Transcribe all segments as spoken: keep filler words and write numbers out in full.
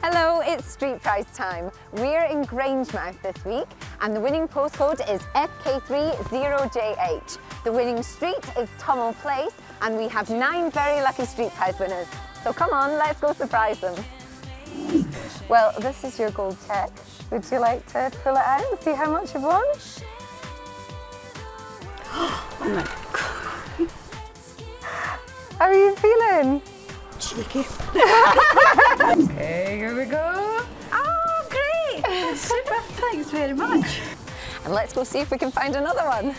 Hello, it's Street Prize time. We're in Grangemouth this week and the winning postcode is F K three zero J H. The winning street is Tummel Place and we have nine very lucky Street Prize winners. So come on, let's go surprise them. Well, this is your gold check. Would you like to pull it out and see how much you've won? Oh my God. How are you feeling? Cheeky. Okay, here we go. Oh, great! Super, thanks very much. And let's go see if we can find another one.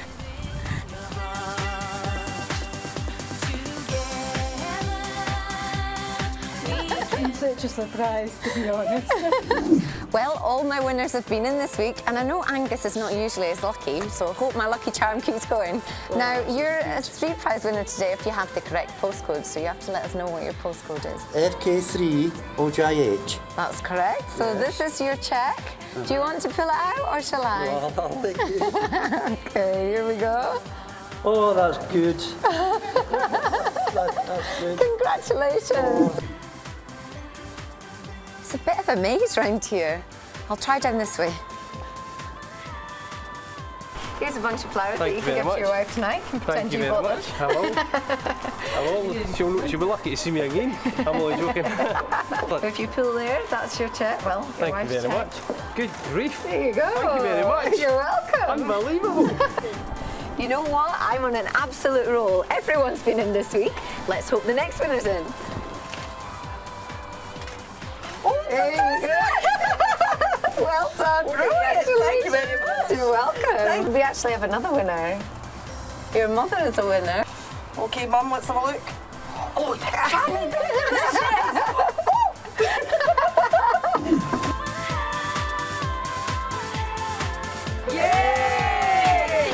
It's such a surprise, to be honest. Well, all my winners have been in this week, and I know Angus is not usually as lucky, so I hope my lucky charm keeps going. Oh, now, you're a Street Prize winner today if you have the correct postcode, so you have to let us know what your postcode is. F K three O J H. That's correct. So yes. This is your check. Uh-huh. Do you want to pull it out, or shall I? Well, thank you. Okay, here we go. Oh, that's good. that, that's good. Congratulations. Oh. It's a bit of a maze round here. I'll try down this way. Here's a bunch of flowers Thank that you can give much. to your wife tonight. You can Thank you you very bought much. them. Hello. Hello. She'll, she'll be lucky to see me again. I'm only joking. If you pull there, that's your check. Well, your Thank wife's you very check. much. Good grief. There you go. Thank you very much. You're welcome. Unbelievable. You know what? I'm on an absolute roll. Everyone's been in this week. Let's hope the next winner's in. Oh, there you go. Well done. Congratulations. Thank you very much. You're welcome. We actually have another winner. Your mother is a winner. Okay, Mum, let's have a look. Oh, Yay!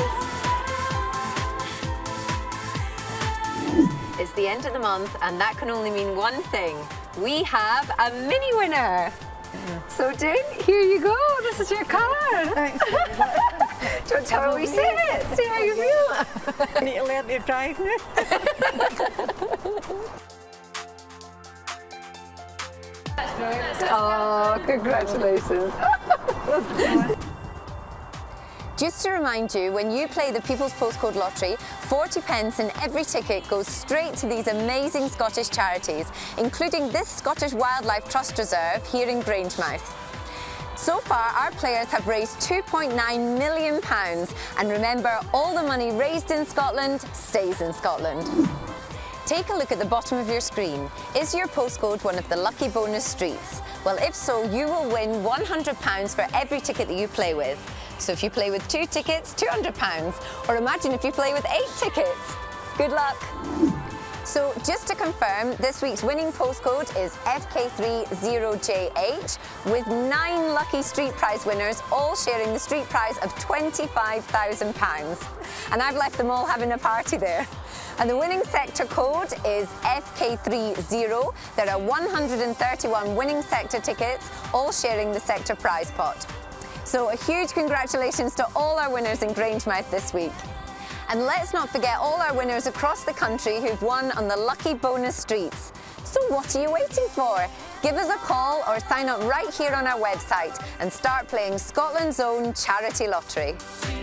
It's the end of the month, and that can only mean one thing. We have a mini winner. So, Jane, here you go. This is your car. Thanks very much. Do you want to have a wee sit in it? See how you feel? I need to learn to drive now. Oh, congratulations. Just to remind you, when you play the People's Postcode Lottery, forty pence in every ticket goes straight to these amazing Scottish charities, including this Scottish Wildlife Trust Reserve here in Grangemouth. So far, our players have raised two point nine million pounds, and remember, all the money raised in Scotland stays in Scotland. Take a look at the bottom of your screen. Is your postcode one of the lucky bonus streets? Well, if so, you will win one hundred pounds for every ticket that you play with. So if you play with two tickets, two hundred pounds. Or imagine if you play with eight tickets. Good luck. So just to confirm, this week's winning postcode is F K three zero J H with nine lucky Street Prize winners, all sharing the Street Prize of twenty-five thousand pounds. And I've left them all having a party there. And the winning sector code is F K three zero. There are one hundred thirty-one winning sector tickets, all sharing the sector prize pot. So a huge congratulations to all our winners in Grangemouth this week. And let's not forget all our winners across the country who've won on the lucky bonus streets. So what are you waiting for? Give us a call or sign up right here on our website and start playing Scotland's own charity lottery.